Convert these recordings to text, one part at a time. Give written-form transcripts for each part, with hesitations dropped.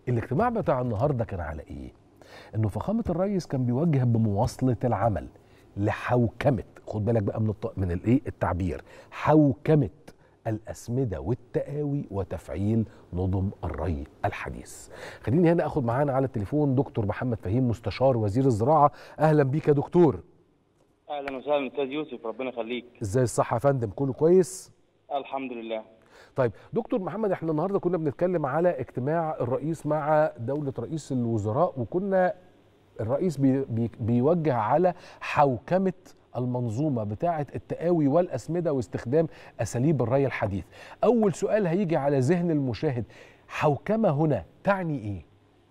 الاجتماع بتاع النهارده كان على ايه؟ انه فخامه الرئيس كان بيوجه بمواصله العمل لحوكمه، خد بالك بقى من الايه التعبير، حوكمه الاسمده والتقاوي وتفعيل نظم الري الحديث. خليني هنا اخد معانا على التليفون دكتور محمد فهيم مستشار وزير الزراعه. اهلا بيك يا دكتور. اهلا وسهلا استاذ يوسف، ربنا يخليك. ازاي الصحه يا فندم؟ كله كويس؟ الحمد لله. طيب دكتور محمد، احنا النهارده كنا بنتكلم على اجتماع الرئيس مع دوله رئيس الوزراء، وكنا الرئيس بيوجه على حوكمه المنظومه بتاعه التقاوي والاسمده واستخدام اساليب الري الحديث. اول سؤال هيجي على ذهن المشاهد، حوكمه هنا تعني ايه؟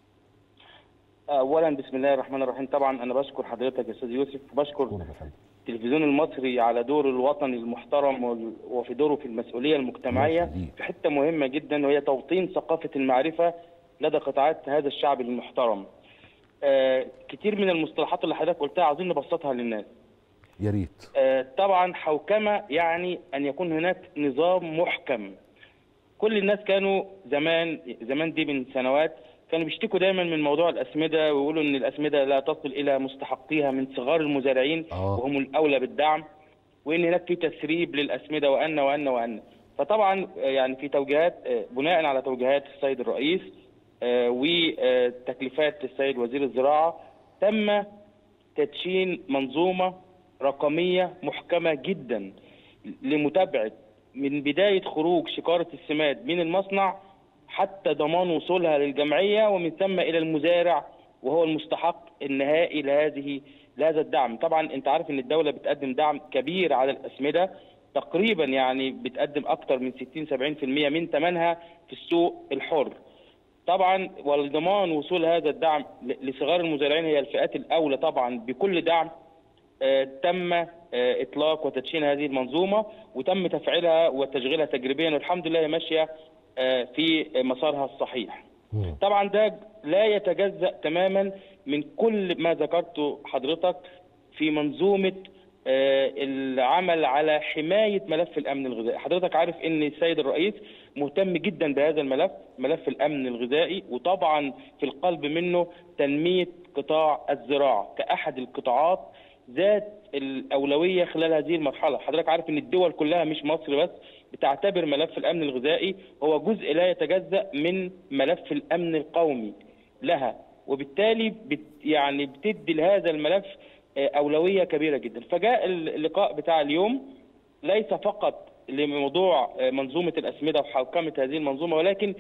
اولا بسم الله الرحمن الرحيم. طبعا انا بشكر حضرتك يا استاذ يوسف، وبشكر التلفزيون المصري على دوره الوطني المحترم وفي دوره في المسؤوليه المجتمعيه في حته مهمه جدا، وهي توطين ثقافه المعرفه لدى قطاعات هذا الشعب المحترم. كتير من المصطلحات اللي حضرتك قلتها عاوزين نبسطها للناس. يا ريت. طبعا حوكمه يعني ان يكون هناك نظام محكم. كل الناس كانوا زمان دي من سنوات كانوا بيشتكوا دايما من موضوع الاسمده، ويقولوا ان الاسمده لا تصل الى مستحقيها من صغار المزارعين وهم الاولى بالدعم، وان هناك في تسريب للاسمده وان. فطبعا يعني في توجيهات، بناء على توجيهات السيد الرئيس وتكليفات السيد وزير الزراعه، تم تدشين منظومه رقميه محكمه جدا لمتابعه من بدايه خروج شكاره السماد من المصنع حتى ضمان وصولها للجمعيه، ومن ثم الى المزارع وهو المستحق النهائي لهذا الدعم. طبعا انت عارف ان الدوله بتقدم دعم كبير على الاسمده، تقريبا يعني بتقدم اكثر من 60-70% من ثمنها في السوق الحر. طبعا ولضمان وصول هذا الدعم لصغار المزارعين، هي الفئات الاولى طبعا بكل دعم، تم اطلاق وتدشين هذه المنظومه، وتم تفعيلها وتشغيلها تجريبيا، والحمد لله هي ماشيه في مسارها الصحيح. طبعا ده لا يتجزأ تماما من كل ما ذكرته حضرتك في منظومه العمل على حمايه ملف الامن الغذائي. حضرتك عارف ان السيد الرئيس مهتم جدا بهذا الملف، ملف الامن الغذائي، وطبعا في القلب منه تنميه قطاع الزراعه كاحد القطاعات ذات الاولويه خلال هذه المرحله. حضرتك عارف ان الدول كلها مش مصر بس بتعتبر ملف الامن الغذائي هو جزء لا يتجزأ من ملف الامن القومي لها، وبالتالي يعني بتدي لهذا الملف اولويه كبيره جدا. فجاء اللقاء بتاع اليوم ليس فقط لموضوع منظومه الاسمده وحوكمه هذه المنظومه، ولكن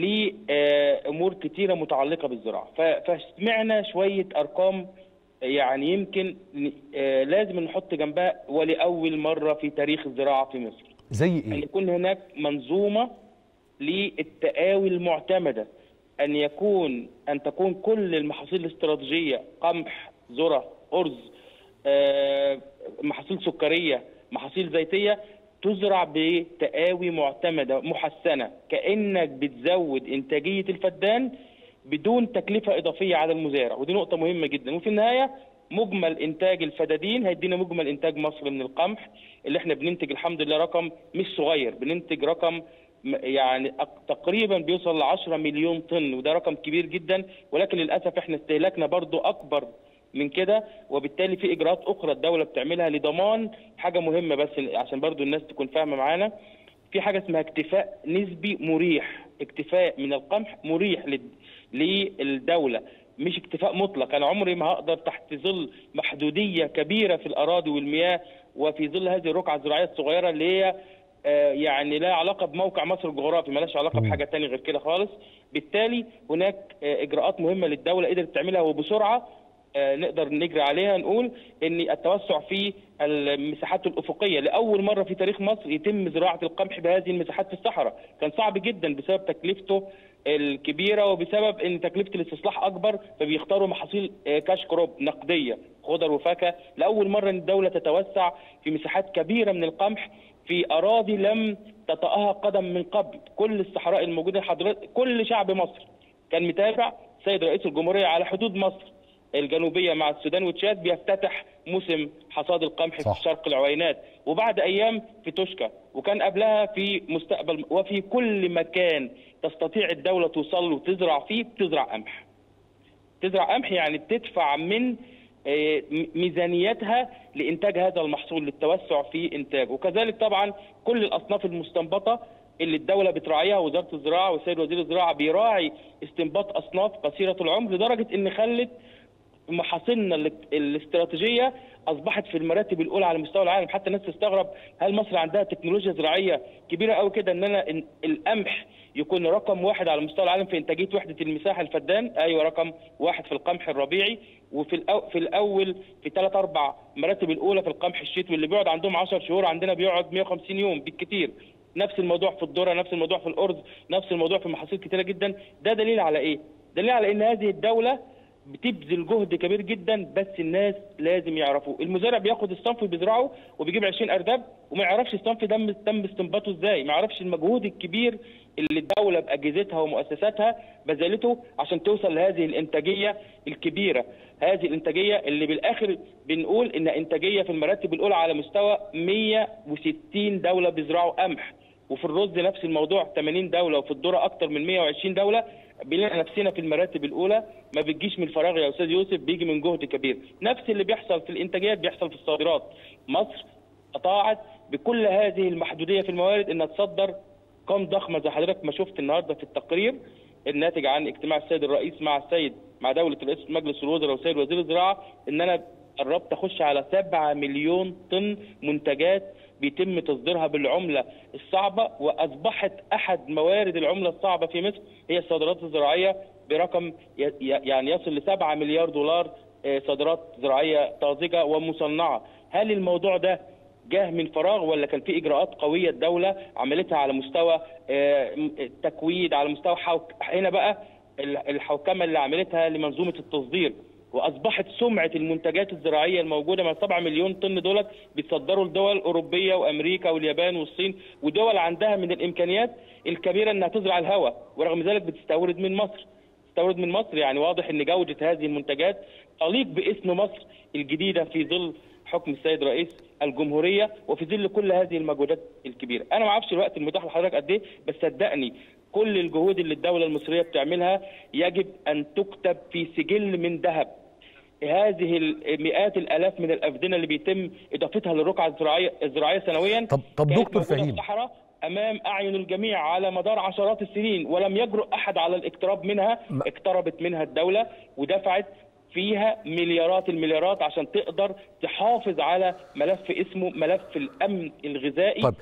لامور كثيره متعلقه بالزراعه. فسمعنا شويه ارقام يعني يمكن لازم نحط جنبها، ولاول مره في تاريخ الزراعه في مصر. زي ايه؟ ان يكون هناك منظومه للتقاوي المعتمده، ان تكون كل المحاصيل الاستراتيجيه، قمح، ذره، ارز، محاصيل سكريه، محاصيل زيتيه، تزرع بتقاوي معتمده محسنه، كانك بتزود انتاجيه الفدان بدون تكلفه اضافيه على المزارع، ودي نقطه مهمه جدا. وفي النهايه مجمل انتاج الفدادين هيدينا مجمل انتاج مصر من القمح، اللي احنا بننتج الحمد لله رقم مش صغير، بننتج رقم يعني تقريبا بيوصل ل 10 مليون طن، وده رقم كبير جدا، ولكن للاسف احنا استهلاكنا برضو اكبر من كده، وبالتالي في اجراءات اخرى الدوله بتعملها لضمان حاجه مهمه، بس عشان برضو الناس تكون فاهمه معانا، في حاجه اسمها اكتفاء نسبي مريح، اكتفاء من القمح مريح للدوله، مش اكتفاء مطلق. انا عمري ما هقدر تحت ظل محدوديه كبيره في الاراضي والمياه، وفي ظل هذه الرقعه الزراعيه الصغيره اللي هي يعني لا علاقه بموقع مصر الجغرافي، مالهاش علاقه بحاجه ثانيه غير كده خالص. بالتالي هناك اجراءات مهمه للدوله قدرت تعملها وبسرعه، نقدر نجري عليها. نقول ان التوسع في المساحات الافقيه، لاول مره في تاريخ مصر يتم زراعه القمح بهذه المساحات في الصحراء. كان صعب جدا بسبب تكلفته الكبيره، وبسبب ان تكلفه الاستصلاح اكبر، فبيختاروا محاصيل كاش كروب نقديه، خضر وفاكهه. لاول مره ان الدوله تتوسع في مساحات كبيره من القمح في اراضي لم تطأها قدم من قبل. كل الصحراء الموجوده حضرتك، كل شعب مصر كان متابع السيد رئيس الجمهوريه على حدود مصر الجنوبيه مع السودان وتشاد بيفتتح موسم حصاد القمح صح. في شرق العوينات، وبعد ايام في توشكا، وكان قبلها في مستقبل. وفي كل مكان تستطيع الدوله توصل له وتزرع فيه بتزرع قمح. تزرع قمح يعني بتدفع من ميزانيتها لإنتاج هذا المحصول للتوسع في إنتاجه. وكذلك طبعا كل الأصناف المستنبطة اللي الدولة بتراعيها، وزارة الزراعة والسيد وزير الزراعة بيراعي استنباط أصناف قصيرة العمر، لدرجة إن خلت محاصيلنا الاستراتيجية أصبحت في المراتب الأولى على مستوى العالم. حتى الناس تستغرب، هل مصر عندها تكنولوجيا زراعية كبيرة قوي كده إن القمح يكون رقم واحد على مستوى العالم في إنتاجية وحدة المساحة الفدان؟ أيوة، رقم واحد في القمح الربيعي، وفي في الأول في 3-4 مراتب الأولى في القمح الشتوي اللي بيقعد عندهم 10 شهور، عندنا بيقعد 150 يوم بالكثير. نفس الموضوع في الذرة، نفس الموضوع في الأرز، نفس الموضوع في محاصيل كثيرة جدا. ده دليل على إيه؟ دليل على إن هذه الدولة بتبذل جهد كبير جدا، بس الناس لازم يعرفوا. المزارع بياخد الصنف بيزرعه وبيجيب 20 ارداب وما يعرفش الصنف ده تم استنباطه ازاي، ما يعرفش المجهود الكبير اللي الدوله باجهزتها ومؤسساتها بذلته عشان توصل لهذه الانتاجيه الكبيره. هذه الانتاجيه اللي بالاخر بنقول ان انتاجيه في المراتب الاولى على مستوى 160 دوله بيزرعوا قمح، وفي الرز نفس الموضوع 80 دوله، وفي الذره اكثر من 120 دوله. بنلاقي نفسنا في المراتب الاولى ما بتجيش من الفراغ يا استاذ يوسف، بيجي من جهد كبير. نفس اللي بيحصل في الانتاجيات بيحصل في الصادرات. مصر استطاعت بكل هذه المحدوديه في الموارد انها تصدر ارقام ضخمه زي حضرتك ما شفت النهارده في التقرير الناتج عن اجتماع السيد الرئيس مع دوله رئيس مجلس الوزراء والسيد وزير الزراعه، ان انا قربت اخش على 7 مليون طن منتجات بيتم تصديرها بالعمله الصعبه، واصبحت احد موارد العمله الصعبه في مصر هي الصادرات الزراعيه برقم يعني يصل ل 7 مليار دولار صادرات زراعيه طازجه ومصنعه. هل الموضوع ده جاه من فراغ ولا كان في اجراءات قويه الدوله عملتها على مستوى تكويد، على مستوى هنا بقى الحوكمه اللي عملتها لمنظومه التصدير، واصبحت سمعه المنتجات الزراعيه الموجوده من 7 مليون طن دولت بيتصدروا لدول اوروبيه وامريكا واليابان والصين، ودول عندها من الامكانيات الكبيره انها تزرع الهواء، ورغم ذلك بتستورد من مصر. يعني واضح ان جوده هذه المنتجات تليق باسم مصر الجديده في ظل حكم السيد رئيس الجمهوريه وفي ظل كل هذه المجهودات الكبيره. انا ما اعرفش الوقت المتاح لحضرتك قد ايه، بس صدقني كل الجهود اللي الدوله المصريه بتعملها يجب ان تكتب في سجل من ذهب. هذه مئات الالاف من الافدنه اللي بيتم اضافتها للرقعه الزراعيه سنويا، طب دكتور فهيم، الصحراء امام اعين الجميع على مدار عشرات السنين ولم يجرؤ احد على الاقتراب منها. اقتربت منها الدوله ودفعت فيها مليارات المليارات عشان تقدر تحافظ على ملف اسمه ملف الامن الغذائي. طيب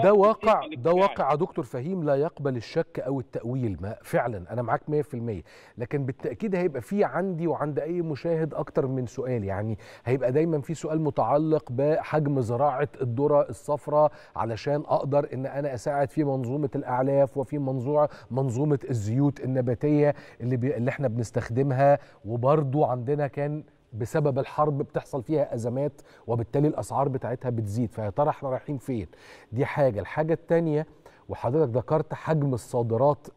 ده واقع يا دكتور فهيم لا يقبل الشك او التاويل. ما فعلا انا معاك 100%، لكن بالتاكيد هيبقى في عندي وعند اي مشاهد اكتر من سؤال. يعني هيبقى دايما في سؤال متعلق بحجم زراعه الذره الصفراء علشان اقدر ان انا اساعد في منظومه الاعلاف وفي منظومه الزيوت النباتيه اللي احنا بنستخدمها، وبرضو عندنا كان بسبب الحرب بتحصل فيها أزمات وبالتالي الأسعار بتاعتها بتزيد. فيا ترى احنا رايحين فين؟ دي حاجة. الحاجة التانية، وحضرتك ذكرت حجم الصادرات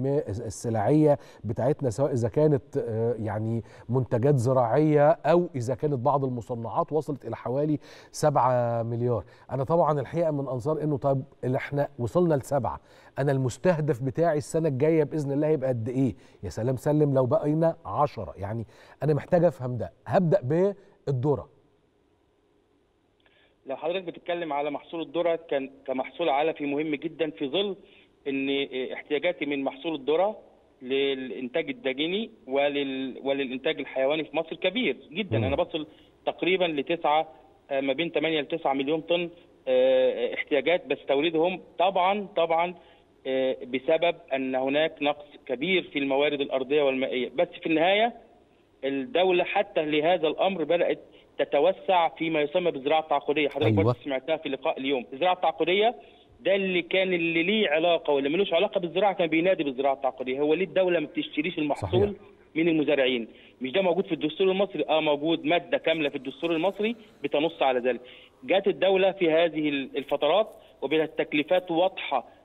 السلعية بتاعتنا، سواء إذا كانت يعني منتجات زراعية أو إذا كانت بعض المصنعات، وصلت إلى حوالي 7 مليار. أنا طبعا الحقيقة من أنصار إنه طيب اللي احنا وصلنا ل7، أنا المستهدف بتاعي السنة الجاية بإذن الله هيبقى قد إيه؟ يا سلام سلم لو بقينا 10. يعني أنا محتاج أفهم ده. هبدأ بالذرة. لو حضرتك بتتكلم على محصول الذرة كمحصول علفي مهم جدا، في ظل ان احتياجاتي من محصول الذرة للانتاج الداجني وللانتاج الحيواني في مصر كبير جدا. انا بصل تقريبا ما بين 8 ل 9 مليون طن احتياجات بستوردهم، طبعا بسبب ان هناك نقص كبير في الموارد الارضيه والمائيه. بس في النهايه الدوله حتى لهذا الامر بدات تتوسع فيما يسمى بالزراعه التعاقديه. حضرتك برضه سمعتها في لقاء اليوم. الزراعه التعاقديه ده اللي ليه علاقه واللي ملوش علاقه بالزراعه كان بينادي بالزراعه التعاقديه. هو ليه الدوله ما بتشتريش المحصول صحيح من المزارعين؟ مش ده موجود في الدستور المصري؟ موجود ماده كامله في الدستور المصري بتنص على ذلك. جات الدوله في هذه الفترات وبتكليفات واضحه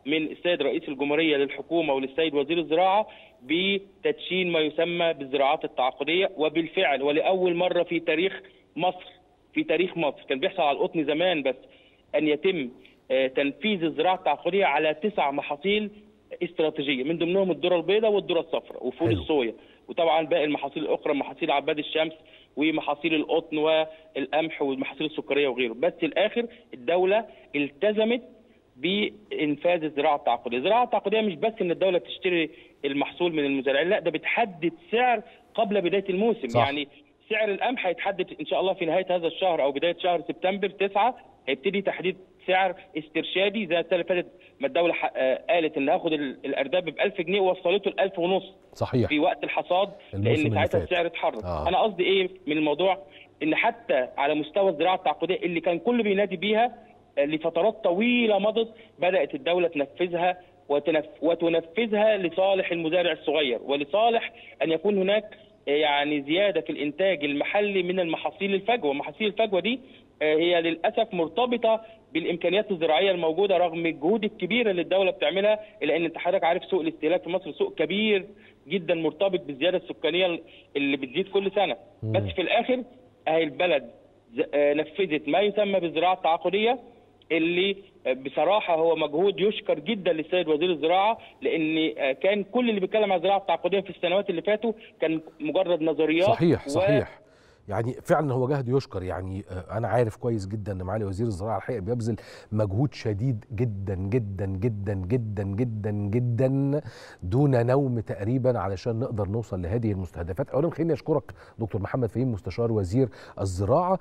من السيد رئيس الجمهورية للحكومة وللسيد وزير الزراعة بتدشين ما يسمى بالزراعات التعاقدية. وبالفعل ولأول مرة في تاريخ مصر كان بيحصل على القطن زمان بس، أن يتم تنفيذ الزراعة التعاقدية على 9 محاصيل استراتيجية، من ضمنهم الذرة البيضاء والذرة الصفراء وفول الصويا، وطبعا باقي المحاصيل الأخرى، محاصيل عباد الشمس ومحاصيل القطن والقمح والمحاصيل السكرية وغيره. بس الآخر الدولة التزمت بإنفاذ الزراعة التعاقدية. الزراعة التعاقدية مش بس إن الدولة تشتري المحصول من المزارعين، لا ده بتحدد سعر قبل بداية الموسم. صح. يعني سعر القمح هيتحدد إن شاء الله في نهاية هذا الشهر أو بداية شهر سبتمبر 9 هيبتدي تحديد سعر استرشادي زي السنة اللي فاتت ما الدولة قالت إن هاخد الأرداب ب 1000 جنيه ووصلته ل 1500. صحيح. في وقت الحصاد لأن ساعتها السعر اتحرك. أنا قصدي إيه من الموضوع؟ إن حتى على مستوى الزراعة التعاقدية اللي كان كله بينادي بيها لفترات طويلة مضت، بدأت الدولة تنفذها وتنفذها لصالح المزارع الصغير ولصالح أن يكون هناك يعني زيادة في الإنتاج المحلي من المحاصيل الفجوة. محاصيل الفجوة دي هي للأسف مرتبطة بالإمكانيات الزراعية الموجودة رغم الجهود الكبيرة اللي الدولة بتعملها، إلا أن أنت حضرتك عارف سوق الاستهلاك في مصر سوق كبير جدا مرتبط بالزيادة السكانية اللي بتزيد كل سنة. بس في الآخر أهي البلد نفذت ما يسمى بالزراعة التعاقدية، اللي بصراحة هو مجهود يشكر جدا للسيد وزير الزراعة، لأن كان كل اللي بيتكلم عن الزراعة التعاقدية في السنوات اللي فاتوا كان مجرد نظريات. صحيح. يعني فعلا هو جهد يشكر. يعني انا عارف كويس جدا ان معالي وزير الزراعه الحقيقه بيبذل مجهود شديد جدا جدا جدا جدا جدا جدا دون نوم تقريبا علشان نقدر نوصل لهذه المستهدفات. اولا خليني اشكرك دكتور محمد فهيم مستشار وزير الزراعه.